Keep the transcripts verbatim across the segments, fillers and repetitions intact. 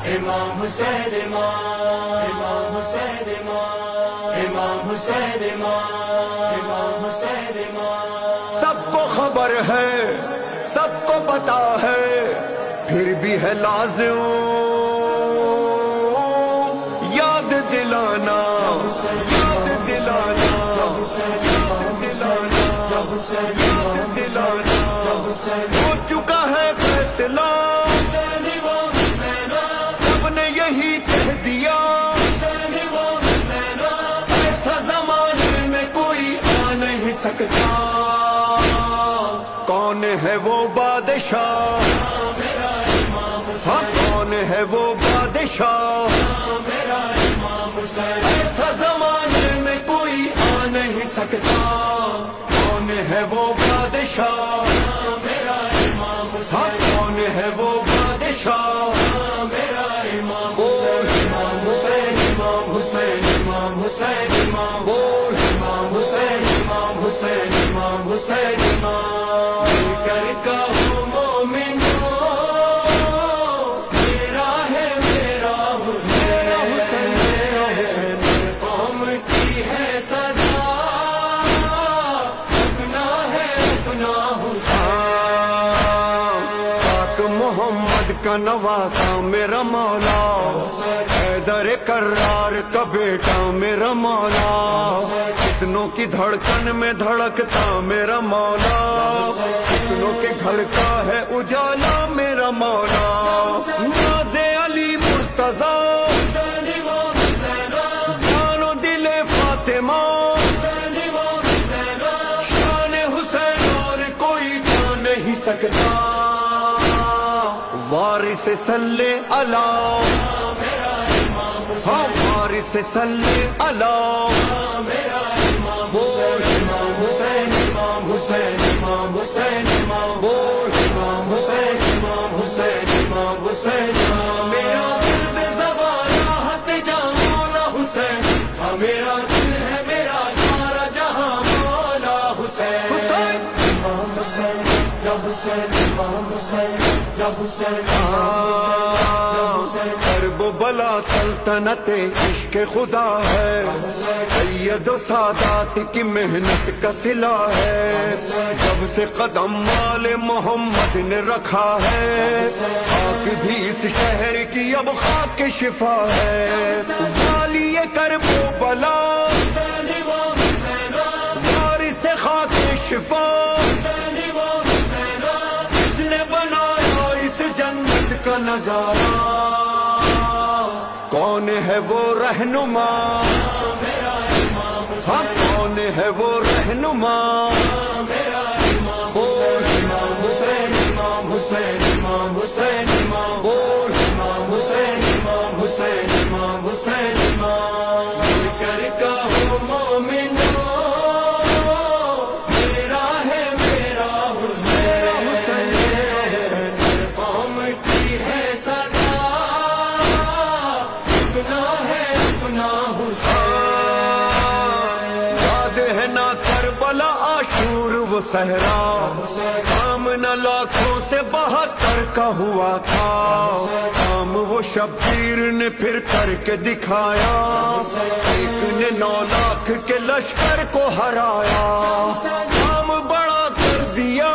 امام حسین امام امام حسین امام امام حسین امام امام حسین امام. سب کو خبر ہے سب کو پتا ہے پھر بھی ہے لازم یاد دلانا یاد دلانا یاد دلانا ہو چکا ہے فیصلہ سب نے یہی کہہ دیا ایسا زمانے میں کوئی آ نہیں سکتا. کون ہے وہ بادشاہ ہاں کون ہے وہ بادشاہ ایسا زمانے میں کوئی آ نہیں سکتا. کون ہے وہ بادشاہ ہاں کون ہے وہ بادشاہ بول امام حسین امام حسین امام حسین امام بول امام حسین امام حسین امام حسین امام. مل کر کہو مومن میرا ہے میرا حسین قوم کی ہے صدا اپنا ہے اپنا حسین. پاک محمد کا نواسا میرا مولا حیدر کرار کا بیٹا میرا مولا کتنوں کی دھڑکن میں دھڑکتا میرا مولا کتنوں کے گھر کا ہے اجالا میرا مولا. ناز علی مرتضی جانو دل فاطمہ شان حسین اور کوئی پا نہیں سکتا. وارث صلی اللہ ہاں وارث صلی اللہ بول امام حسین امام حسین امام حسین امام بول امام حسین امام حسین امام حسین امام. میرا ورد زبان راحت جہاں مولا حسین ہاں میرا دل ہے میرا سارا جہاں مولا حسین. حسین امام حسین یا حسین امام حسین یا حسین کرب و بلا سلطنت عشق خدا ہے سید و سادات کی محنت کا صلہ ہے. جب سے قدم مال محمد نے رکھا ہے خاک بھی اس شہر کی اب خاک شفا ہے. والی کرب و بلا وارث خاک شفا اس نے بنایا اس جنت کا نظارہ. کون ہے وہ رہنما ہاں کون ہے وہ رہنما بول امام حسین امام حسین امام حسین امام بول امام حسین امام حسین امام حسین امام. مل کر کہو مومن میرا ہے میرا حسین قوم کی ہے صدا اپنا ہے اپنا حسین. یاد ہے نا کربلا عاشور وہ صحرا سامنا لاکھوں سے بہتر کا ہوا تھا. کام وہ شبیر نے پھر کر کے دکھایا ایک نے نو لاکھ کے لشکر کو ہرایا. کام بڑا کر دیا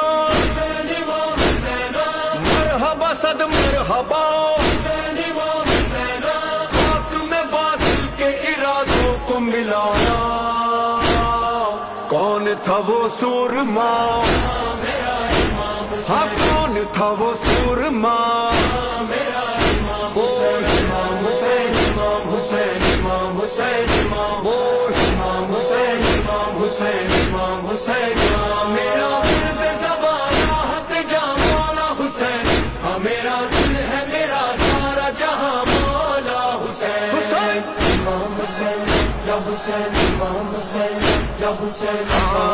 مرحبا صد مرحبا کو ملانا. کون تھا وہ سورما ہاں کون تھا وہ سورما بول امام حسین امام حسین امام حسین امام بول امام حسین امام حسین امام حسین امام. میرا ورد زبان راحت جہاں مولا حسین ہاں میرا دل ہے میرا سارا جہاں مولا حسین. حسین امام حسین یا حسین امام حسین یا حسین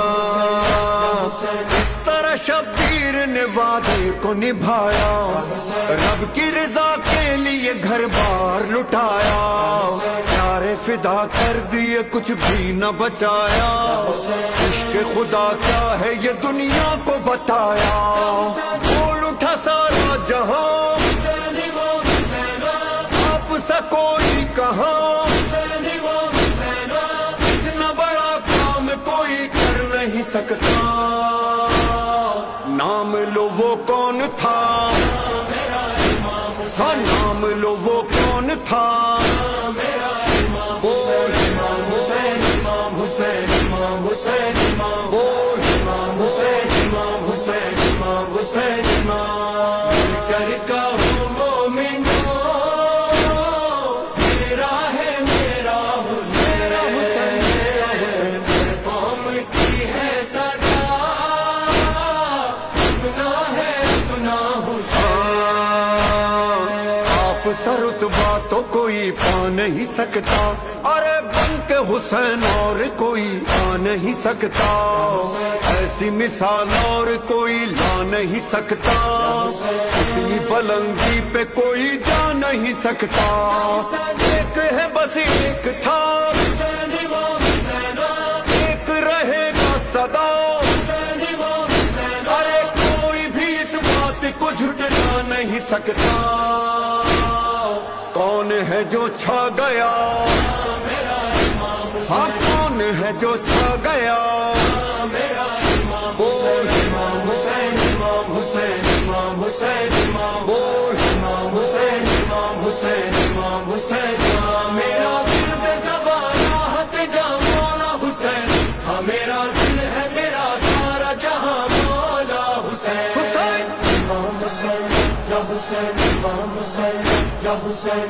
اس طرح شبیر نے وعدے کو نبھایا رب کی رضا کے لیے گھر بار لٹایا. پیارے فدا کر دیے کچھ بھی نہ بچایا. عشق خدا کیا ہے یہ دنیا کو بتایا. بول اٹھا سارا جہاں سا کوئی کہاں حسین امام حسین اتنا بڑا کام کوئی کر نہیں سکتا نام لو وہ کون تھا میرا امام ہاں نام لو وہ کون تھا میرا امام حسین امام حسین امام حسین امام حسین امام بول امام حسین امام حسین امام حسین امام کر کا ہوں مومن میرا ہے میرا حسین قوم کی ہے صدا اپنا ہے اپنا حسین آپ سرتبہ تو کوئی پا نہیں سکتا ارے بن کے حسین اور کوئی آ نہیں سکتا ایسی مثال اور کوئی لا نہیں سکتا اتنی بلندی پہ کوئی جا نہیں سکتا ایک ہے بس ایک تھا حسین امام حسین ایک رہے گا سدا حسین امام حسین ارے کوئی بھی اس بات کو جھٹلا نہیں سکتا کون ہے جو چھا گیا میرا امام ہاں کون ہے جو چھا گیا میرا امام حسین امام حسین امام حسین امام حسین امام بول امام حسین امام حسین امام حسین میرا ورد زبان راحت جہاں مولا حسین ہاں میرا دل ہے میرا سارا جہاں مولا حسین حسین امام حسین یا حسین امام حسین یا حسین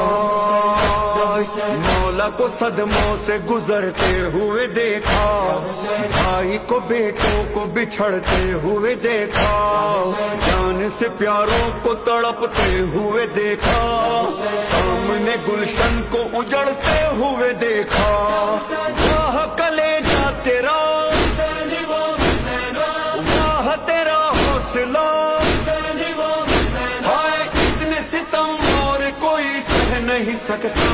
مولا کو صدموں سے گزرتے ہوئے دیکھا بھائی کو بیٹوں کو بچھڑتے ہوئے دیکھا جان سے پیاروں کو تڑپتے ہوئے دیکھا سامنے گلشن کو اجڑتے ہوئے دیکھا واہ کلیجہ تیرا حسین امام حسین واہ تیرا حوصلہ حسین امام حسین ہائے اتنے ستم اور کوئی سہ نہیں سکتا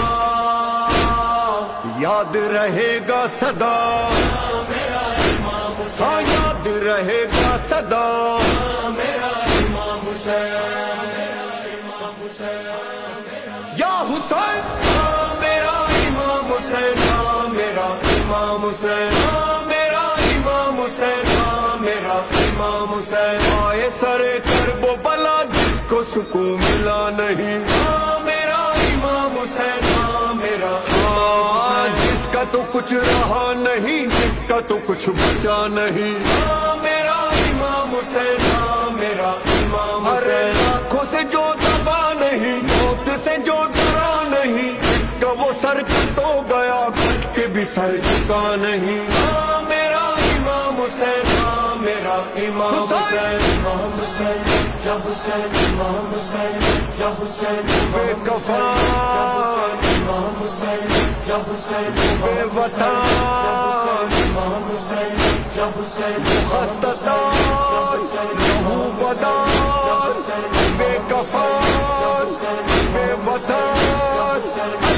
یاد رہے گا صدا میرا امام حسین ہاں یاد رہے گا صدا میرا امام حسین میرا امام حسین یا حسین ہاں میرا امام حسین ہاں میرا امام حسین ہاں میرا امام حسین ہاں میرا امام حسین آئے سرے کرب و بلا جس کو سکون ملا نہیں ہاں میرا امام حسین ہاں میرا ہاں جس کا تو کچھ رہا نہیں جس کا تو کچھ بچا نہیں ہاں میرا امام حسین ہاں میرا امام حسین آنکھوں سے جو دبا نہیں موت سے جو ڈرا نہیں جس کا وہ سر تو گیا گھٹ کے بھی سر جھکا نہیں ہاں میرا امام حسین ہاں میرا امام حسین امام حسین یا حسین امام حسین یا حسین بے کفا امام حسین یا حسین بے وطن امام حسین یا حسین خستتاش لہو بداش بے کفاش بے وطن